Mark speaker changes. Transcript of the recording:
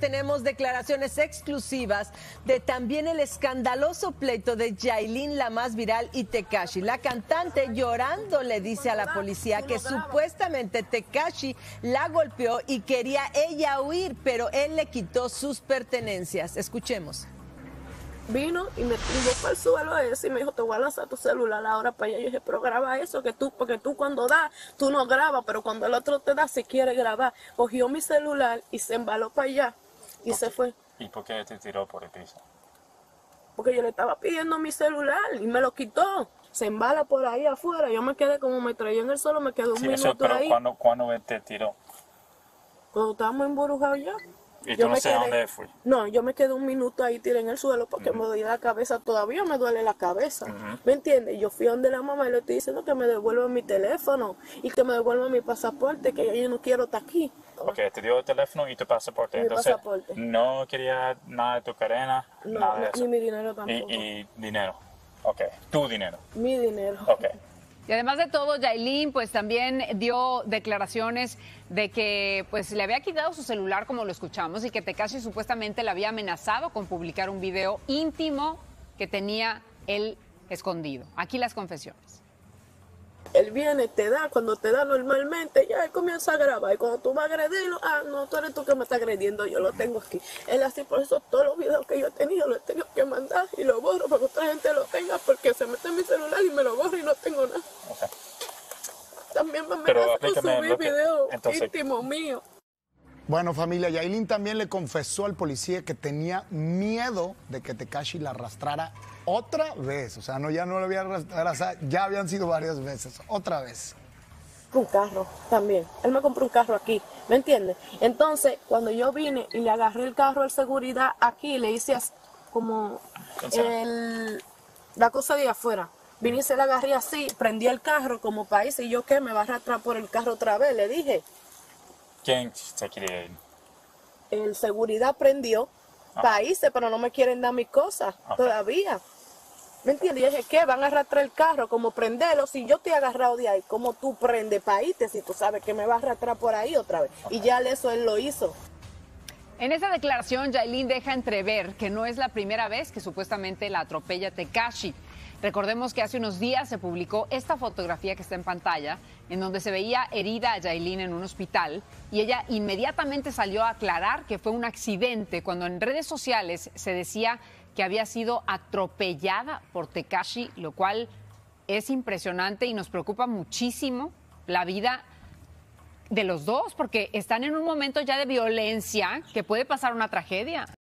Speaker 1: tenemos declaraciones exclusivas de también el escandaloso pleito de Yailin, la más viral, y Tekashi. La cantante llorando le dice a la policía que supuestamente Tekashi la golpeó y quería ella huir, pero él le quitó sus pertenencias. Escuchemos.
Speaker 2: Vino y me tumbó para el suelo ese y me dijo, te voy a lanzar tu celular ahora para allá. Yo dije, pero graba eso, porque tú cuando das, tú no grabas, pero cuando el otro te da, si quiere grabar. Cogió mi celular y se embaló para allá y se fue.
Speaker 3: ¿Y por qué te tiró por el piso?
Speaker 2: Porque yo le estaba pidiendo mi celular y me lo quitó. Se embala por ahí afuera. Yo me quedé como me traía en el suelo, me quedé un minuto
Speaker 3: pero
Speaker 2: ahí.
Speaker 3: ¿cuándo te tiró?
Speaker 2: Cuando estábamos embrujados ya.
Speaker 3: ¿Y tú no sé dónde fui?
Speaker 2: No, yo me quedé un minuto ahí tiré en el suelo porque me dolía la cabeza, todavía me duele la cabeza, ¿me entiendes? Yo fui donde la mamá y le estoy diciendo que me devuelva mi teléfono y que me devuelva mi pasaporte, que ya yo no quiero estar aquí.
Speaker 3: Ok, te dio el teléfono y tu pasaporte. Entonces, no quería nada de tu cadena,
Speaker 2: no,
Speaker 3: nada de eso.
Speaker 2: Ni mi dinero tampoco.
Speaker 3: Y dinero. Ok, tu dinero.
Speaker 2: Mi dinero.
Speaker 3: Ok.
Speaker 4: Y además de todo, Yailin pues también dio declaraciones de que pues le había quitado su celular, como lo escuchamos, y que Tekashi supuestamente le había amenazado con publicar un video íntimo que tenía él escondido. Aquí las confesiones.
Speaker 2: Él viene, te da, cuando te da normalmente, ya él comienza a grabar. Y cuando tú vas a agredirlo, no, tú eres tú que me estás agrediendo, yo lo tengo aquí. Él así, por eso todos los videos que yo he tenido los he tenido que mandar y lo borro para que otra gente lo tenga, porque se mete en mi celular y me lo borro y no tengo nada.
Speaker 3: Okay.
Speaker 2: También me amenaza con subir videos íntimos míos.
Speaker 5: Bueno, familia, Yailin también le confesó al policía que tenía miedo de que Tekashi la arrastrara otra vez. O sea, ya no lo había arrastrado, ya habían sido varias veces, otra vez.
Speaker 2: Un carro también. Él me compró un carro aquí, ¿me entiendes? Entonces, cuando yo vine y le agarré el carro al seguridad aquí, le hice como la cosa de afuera. Vine y se la agarré así, prendí el carro como país y yo, ¿qué? Me va a arrastrar por el carro otra vez, le dije.
Speaker 3: ¿Quién se quiere ir?
Speaker 2: El seguridad prendió países, pero no me quieren dar mis cosas todavía. ¿Me entiendes? Yo dije, ¿qué? Van a arrastrar el carro, como prenderlo. Si yo te he agarrado de ahí, ¿cómo tú prendes países si tú sabes que me va a arrastrar por ahí otra vez? Y ya eso él lo hizo.
Speaker 4: En esa declaración, Yailin deja entrever que no es la primera vez que supuestamente la atropella Tekashi. Recordemos que hace unos días se publicó esta fotografía que está en pantalla, en donde se veía herida a Yailin en un hospital, y ella inmediatamente salió a aclarar que fue un accidente, cuando en redes sociales se decía que había sido atropellada por Tekashi, lo cual es impresionante y nos preocupa muchísimo la vida de los dos, porque están en un momento ya de violencia que puede pasar una tragedia.